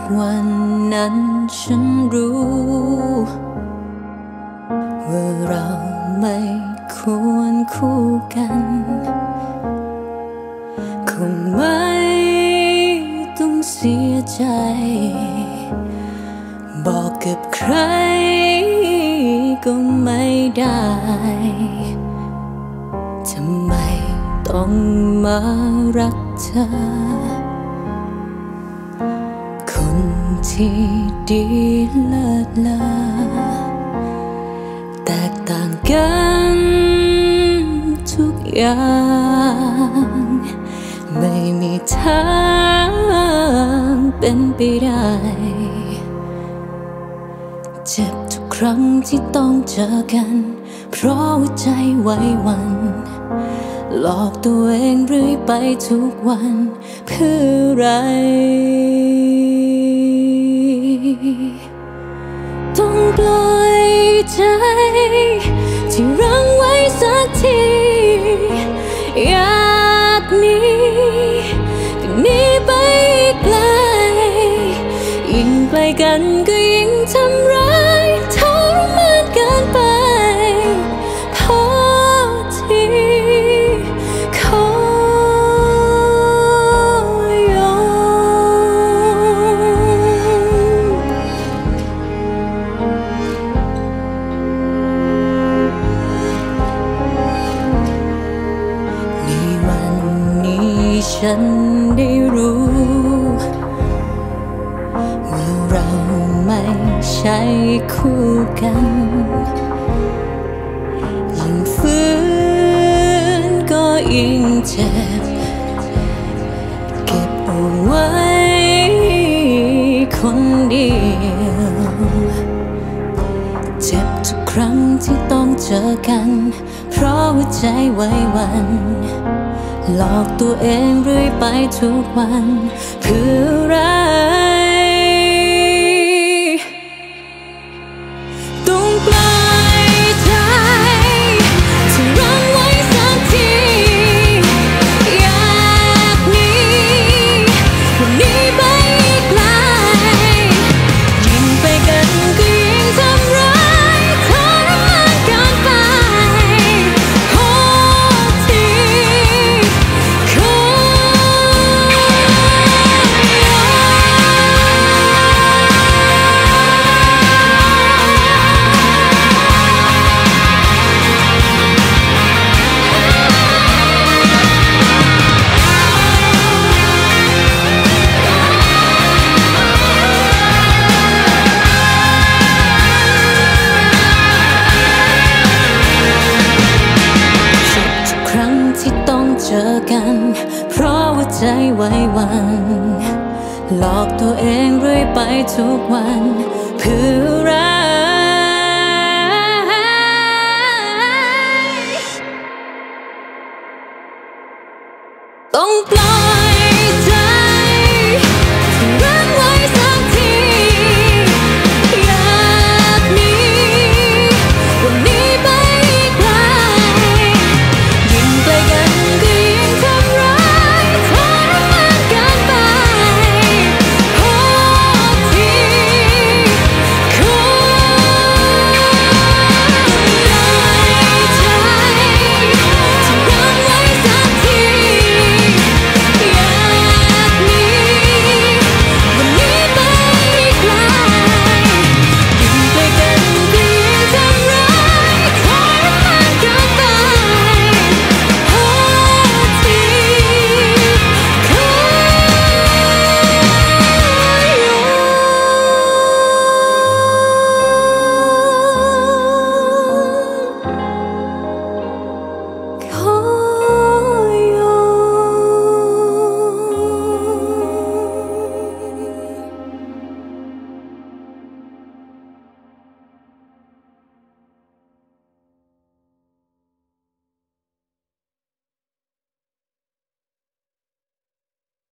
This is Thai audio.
วันนั้นฉันรู้ว่าเราไม่ควรคู่กันคงไม่ต้องเสียใจบอกกับใครก็ไม่ได้ทำไมต้องมารักเธอคนที่ดีเลิศเลอแตกต่างกันทุกอย่างไม่มีทางเป็นไปได้เจ็บทุกครั้งที่ต้องเจอกันเพราะหัวใจไหวหวั่นหลอกตัวเองเรื่อยไปทุกวันเพื่ออะไรต้องปล่อยใจที่รั้งไว้สักทีอยากหนีก็หนีไปไกลยิ่งไกลกันก็ยิ่งทำร้ายทรมานเกินไปพอทีขอยอมในวันนี้ฉันได้รู้ว่าเราไม่ใช่คู่กันยิ่งฝืนก็ยิ่งเจ็บเก็บเอาไว้คนเดียวเจ็บทุกครั้งที่ต้องเจอกันเพราะหัวใจไหวหวั่นหลอกตัวเองเรื่อยไปทุกวันเพื่ออะไรต้องปล่อยใจที่รั้งไว้สักทีอยากหนีวันนี้ไปไกลยิ่งไปกันก็ยิ่งทำร้ายทรมานเกินไปขอทีขอเจอกันเพราะว่าใจไหวหวั่นหลอกตัวเองเรื่อยไปทุกวันเพื่ออะไร